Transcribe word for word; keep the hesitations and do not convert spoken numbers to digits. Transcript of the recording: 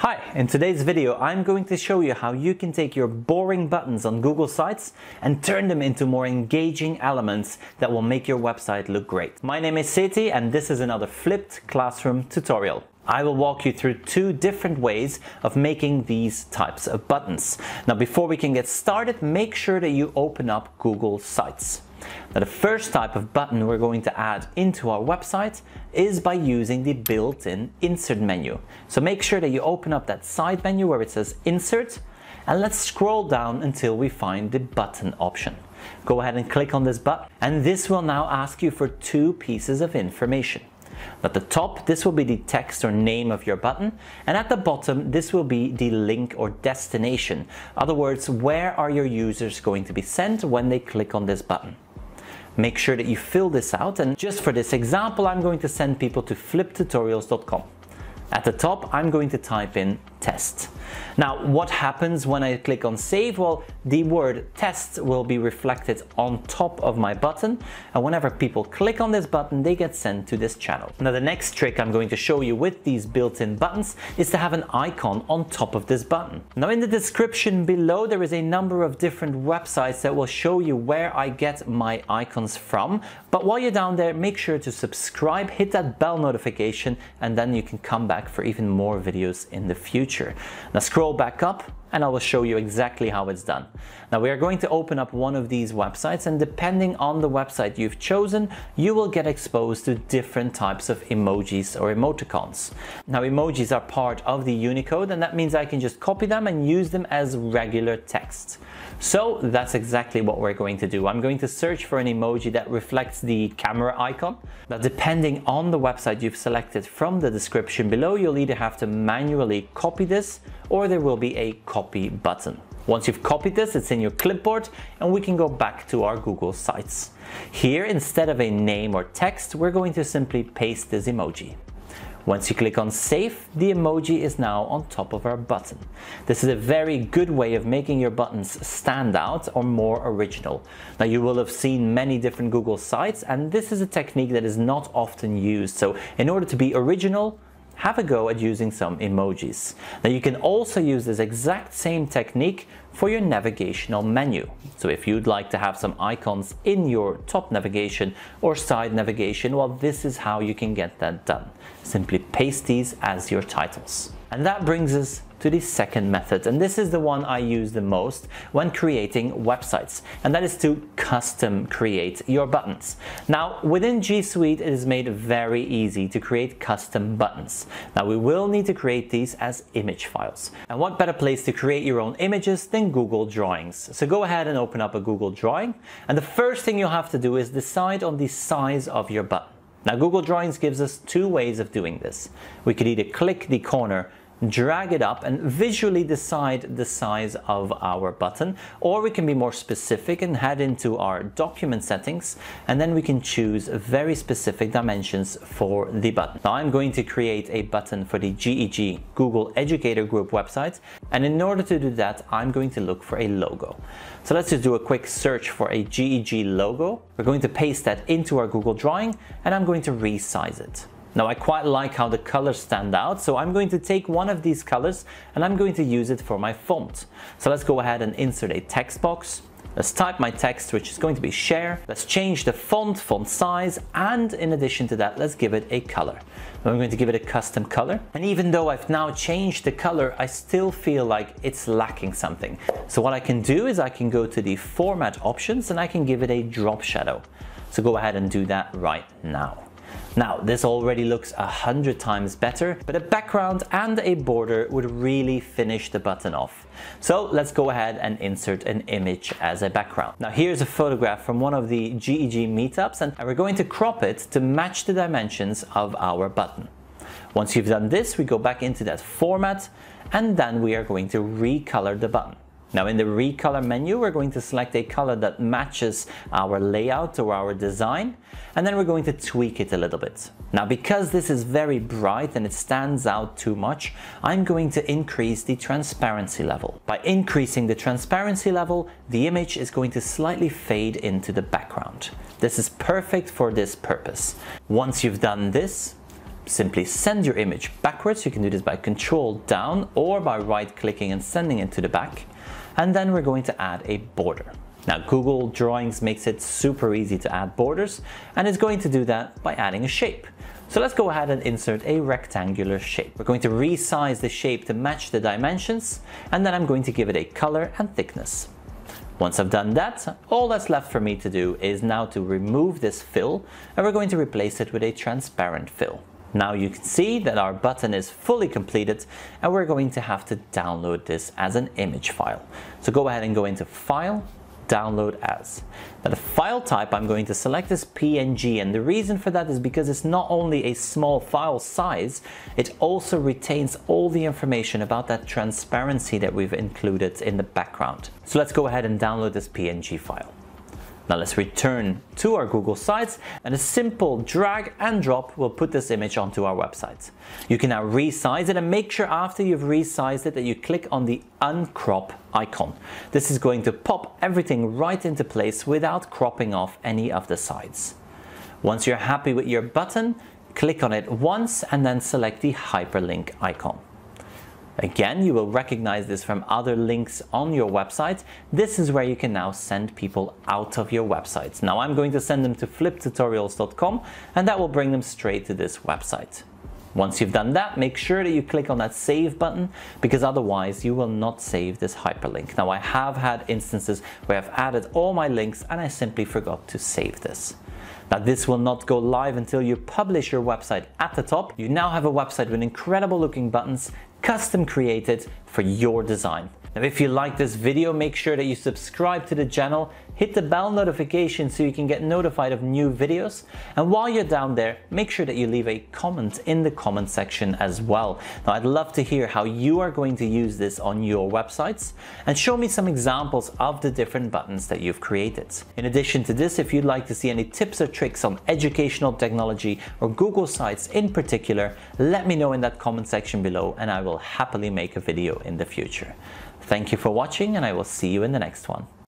Hi, in today's video I'm going to show you how you can take your boring buttons on Google Sites and turn them into more engaging elements that will make your website look great. My name is Seti and this is another flipped classroom tutorial. I will walk you through two different ways of making these types of buttons. Now before we can get started, make sure that you open up Google Sites. Now the first type of button we're going to add into our website is by using the built-in insert menu. So make sure that you open up that side menu where it says insert, and let's scroll down until we find the button option. Go ahead and click on this button, and this will now ask you for two pieces of information. At the top, this will be the text or name of your button, and at the bottom, this will be the link or destination. In other words, where are your users going to be sent when they click on this button? Make sure that you fill this out, and just for this example, I'm going to send people to flip tutorials dot com. At the top, I'm going to type in test. Now, what happens when I click on save? Well, the word test will be reflected on top of my button, and whenever people click on this button, they get sent to this channel. Now, the next trick I'm going to show you with these built-in buttons is to have an icon on top of this button. Now, in the description below, there is a number of different websites that will show you where I get my icons from. But while you're down there, make sure to subscribe, hit that bell notification, and then you can come back for even more videos in the future. Now scroll back up and I will show you exactly how it's done. Now we are going to open up one of these websites, and depending on the website you've chosen, you will get exposed to different types of emojis or emoticons. Now emojis are part of the Unicode, and that means I can just copy them and use them as regular text. So that's exactly what we're going to do. I'm going to search for an emoji that reflects the camera icon. Now depending on the website you've selected from the description below, you'll either have to manually copy this or there will be a copy button. Once you've copied this, it's in your clipboard and we can go back to our Google Sites. Here, instead of a name or text, we're going to simply paste this emoji. Once you click on save, the emoji is now on top of our button. This is a very good way of making your buttons stand out or more original. Now you will have seen many different Google Sites, and this is a technique that is not often used. So in order to be original, have a go at using some emojis. Now you can also use this exact same technique for your navigational menu. So if you'd like to have some icons in your top navigation or side navigation, well, this is how you can get that done. Simply paste these as your titles. And that brings us to the second method, and this is the one I use the most when creating websites, and that is to custom create your buttons. Now within G Suite, it is made very easy to create custom buttons. Now we will need to create these as image files, and what better place to create your own images than Google Drawings. So go ahead and open up a Google Drawing, and the first thing you'll have to do is decide on the size of your button. Now Google Drawings gives us two ways of doing this. We could either click the corner, drag it up and visually decide the size of our button, or we can be more specific and head into our document settings, and then we can choose very specific dimensions for the button. Now I'm going to create a button for the G E G, Google Educator Group website, and in order to do that, I'm going to look for a logo. So let's just do a quick search for a G E G logo. We're going to paste that into our Google Drawing, and I'm going to resize it. Now I quite like how the colors stand out, so I'm going to take one of these colors and I'm going to use it for my font. So let's go ahead and insert a text box. Let's type my text, which is going to be share. Let's change the font, font size, and in addition to that, let's give it a color. Now I'm going to give it a custom color. And even though I've now changed the color, I still feel like it's lacking something. So what I can do is I can go to the format options and I can give it a drop shadow. So go ahead and do that right now. Now, this already looks a hundred times better, but a background and a border would really finish the button off. So let's go ahead and insert an image as a background. Now here's a photograph from one of the G E G meetups, and we're going to crop it to match the dimensions of our button. Once you've done this, we go back into that format, and then we are going to recolor the button. Now in the recolor menu, we're going to select a color that matches our layout or our design, and then we're going to tweak it a little bit. Now because this is very bright and it stands out too much, I'm going to increase the transparency level. By increasing the transparency level, the image is going to slightly fade into the background. This is perfect for this purpose. Once you've done this, simply send your image backwards. You can do this by control down or by right clicking and sending it to the back. And then we're going to add a border. Now Google Drawings makes it super easy to add borders, and it's going to do that by adding a shape. So let's go ahead and insert a rectangular shape. We're going to resize the shape to match the dimensions, and then I'm going to give it a color and thickness. Once I've done that, all that's left for me to do is now to remove this fill, and we're going to replace it with a transparent fill. Now you can see that our button is fully completed, and we're going to have to download this as an image file. So go ahead and go into File, Download As. Now the file type I'm going to select is P N G, and the reason for that is because it's not only a small file size, it also retains all the information about that transparency that we've included in the background. So let's go ahead and download this P N G file. Now let's return to our Google Sites, and a simple drag and drop will put this image onto our website. You can now resize it, and make sure after you've resized it that you click on the uncrop icon. This is going to pop everything right into place without cropping off any of the sides. Once you're happy with your button, click on it once and then select the hyperlink icon. Again, you will recognize this from other links on your website. This is where you can now send people out of your websites. Now I'm going to send them to flip tutorials dot com, and that will bring them straight to this website. Once you've done that, make sure that you click on that save button, because otherwise you will not save this hyperlink. Now I have had instances where I've added all my links and I simply forgot to save this. Now this will not go live until you publish your website at the top. You now have a website with incredible looking buttons, custom created for your design. Now if you like this video, make sure that you subscribe to the channel, hit the bell notification so you can get notified of new videos, and while you're down there, make sure that you leave a comment in the comment section as well. Now I'd love to hear how you are going to use this on your websites, and show me some examples of the different buttons that you've created. In addition to this, if you'd like to see any tips or tricks on educational technology or Google Sites in particular, let me know in that comment section below, and I will happily make a video in the future. Thank you for watching, and I will see you in the next one.